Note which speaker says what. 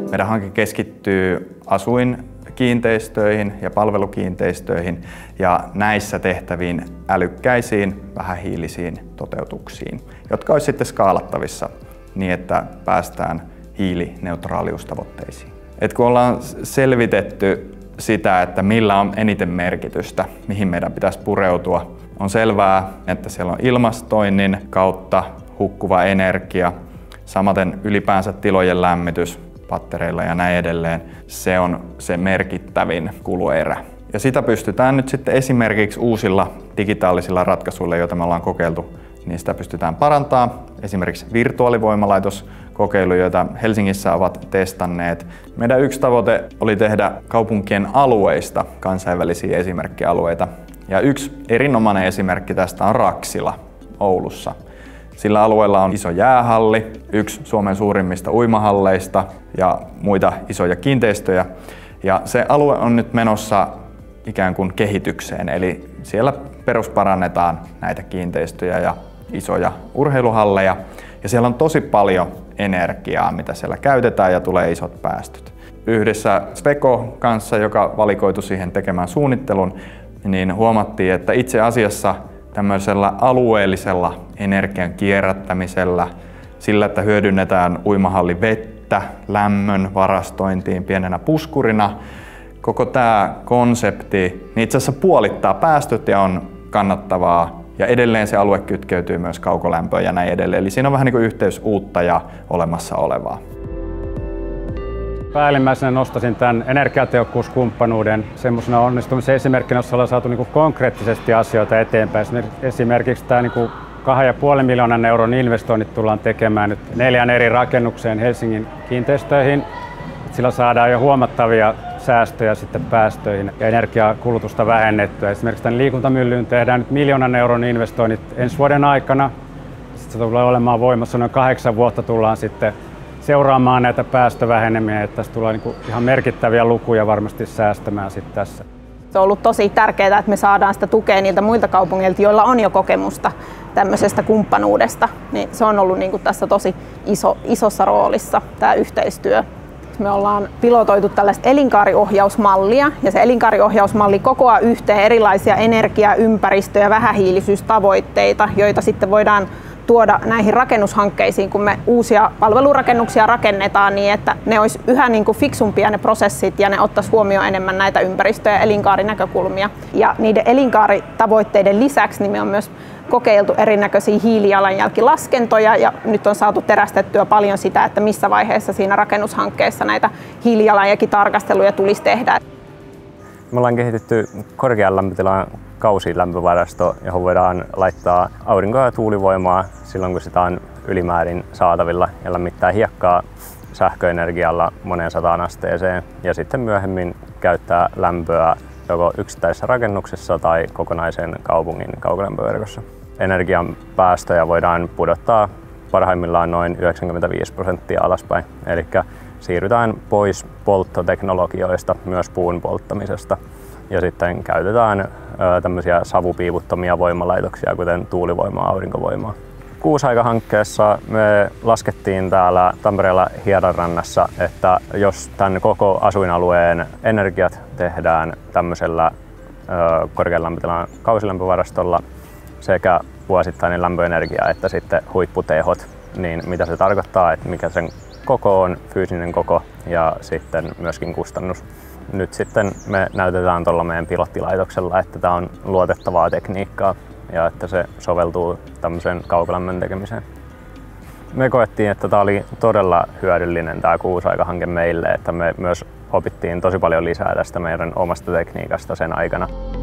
Speaker 1: Meidän hanke keskittyy asuinkiinteistöihin ja palvelukiinteistöihin ja näissä tehtäviin älykkäisiin, vähähiilisiin toteutuksiin, jotka olisi sitten skaalattavissa niin, että päästään hiilineutraaliustavoitteisiin. Kun ollaan selvitetty sitä, että millä on eniten merkitystä, mihin meidän pitäisi pureutua, on selvää, että siellä on ilmastoinnin kautta hukkuva energia, samaten ylipäänsä tilojen lämmitys pattereilla ja näin edelleen. Se on se merkittävin kuluerä. Ja sitä pystytään nyt sitten esimerkiksi uusilla digitaalisilla ratkaisuilla, joita me ollaan kokeiltu, niin sitä pystytään parantamaan. Esimerkiksi virtuaalivoimalaitoskokeilu, joita Helsingissä ovat testanneet. Meidän yksi tavoite oli tehdä kaupunkien alueista kansainvälisiä esimerkkialueita. Ja yksi erinomainen esimerkki tästä on Raksila Oulussa. Sillä alueella on iso jäähalli, yksi Suomen suurimmista uimahalleista ja muita isoja kiinteistöjä. Ja se alue on nyt menossa ikään kuin kehitykseen, eli siellä perusparannetaan näitä kiinteistöjä ja isoja urheiluhalleja. Ja siellä on tosi paljon energiaa, mitä siellä käytetään ja tulee isot päästöt. Yhdessä Sweco kanssa, joka valikoitu siihen tekemään suunnittelun, niin huomattiin, että itse asiassa tämmöisellä alueellisella energian kierrättämisellä, sillä että hyödynnetään uimahallin vettä lämmön varastointiin pienenä puskurina, koko tämä konsepti niin itse asiassa puolittaa päästöt ja on kannattavaa ja edelleen se alue kytkeytyy myös kaukolämpöön ja näin edelleen. Eli siinä on vähän niin kuin yhteys uutta ja olemassa olevaa.
Speaker 2: Päällimmäisenä nostaisin tämän energiatehokkuuskumppanuuden semmoisena onnistumisen esimerkkinä, jossa ollaan saatu konkreettisesti asioita eteenpäin. Esimerkiksi tämä 2,5 miljoonan euron investoinnit tullaan tekemään nyt 4 eri rakennukseen Helsingin kiinteistöihin. Sillä saadaan jo huomattavia säästöjä sitten päästöihin ja energiakulutusta vähennettyä. Esimerkiksi tämän liikuntamyllyyn tehdään nyt 1 miljoonan euron investoinnit ensi vuoden aikana. Sitten se tulee olemaan voimassa noin 8 vuotta tullaan sitten seuraamaan näitä päästövähenemiä, että tässä tulee ihan merkittäviä lukuja varmasti säästämään sitten tässä.
Speaker 3: Se on ollut tosi tärkeää, että me saadaan sitä tukea niiltä muilta kaupungeilta, joilla on jo kokemusta tämmöisestä kumppanuudesta. Niin se on ollut tässä tosi isossa roolissa tämä yhteistyö. Me ollaan pilotoitu tällaista elinkaariohjausmallia ja se elinkaariohjausmalli kokoaa yhteen erilaisia energia-, ympäristö- ja vähähiilisyystavoitteita, joita sitten voidaan tuoda näihin rakennushankkeisiin, kun me uusia palvelurakennuksia rakennetaan niin, että ne olisi yhä fiksumpia ne prosessit ja ne ottaisi huomioon enemmän näitä ympäristö- ja elinkaarinäkökulmia. Ja niiden elinkaaritavoitteiden lisäksi niin me on myös kokeiltu erinäköisiä hiilijalanjälkilaskentoja ja nyt on saatu terästettyä paljon sitä, että missä vaiheessa siinä rakennushankkeessa näitä hiilijalanjälkitarkasteluja tulisi tehdä.
Speaker 4: Me ollaan kehitetty korkean lämpötilan kausilämpövarasto, johon voidaan laittaa aurinko- ja tuulivoimaa silloin, kun sitä on ylimäärin saatavilla ja lämmittää hiekkaa sähköenergialla moneen 100 asteeseen ja sitten myöhemmin käyttää lämpöä joko yksittäisessä rakennuksessa tai kokonaisen kaupungin kaukolämpöverkossa. Energian päästöjä voidaan pudottaa parhaimmillaan noin 95% alaspäin, eli siirrytään pois polttoteknologioista, myös puun polttamisesta. Ja sitten käytetään tämmöisiä savupiiputtomia voimalaitoksia, kuten tuulivoimaa ja aurinkovoimaa. Kuusaika-hankkeessa me laskettiin täällä Tampereella Hiedanrannassa, että jos tämän koko asuinalueen energiat tehdään tämmöisellä korkean lämpötilan kausilämpövarastolla sekä vuosittainen lämpöenergia että sitten huipputehot, niin mitä se tarkoittaa, että mikä sen koko on, fyysinen koko ja sitten myöskin kustannus. Nyt sitten me näytetään tuolla meidän pilottilaitoksella, että tämä on luotettavaa tekniikkaa ja että se soveltuu tämmöisen kaukolämmön tekemiseen. Me koettiin, että tämä oli todella hyödyllinen tämä Kuusaika-hanke meille, että me myös opittiin tosi paljon lisää tästä meidän omasta tekniikasta sen aikana.